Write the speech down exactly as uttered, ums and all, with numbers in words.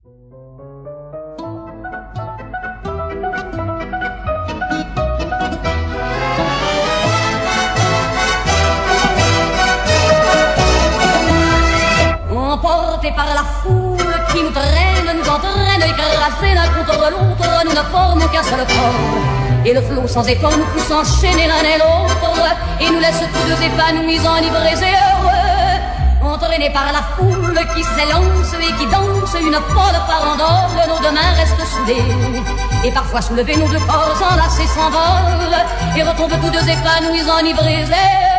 Emportés par la foule qui nous traîne, nous entraîne, écrasés l'un contre l'autre, nous ne formons qu'un seul corps. Et le flot sans effort nous pousse enchaîner l'un et l'autre, et nous laisse tous deux épanouis, enivrés et heureux. Entraînés par la foule qui s'élance et qui danse, une folle farandole, nos deux mains restent soudées. Et parfois soulevés, nos deux corps enlacés s'envolent, et retombent tous deux épanouis, enivrés et heureux.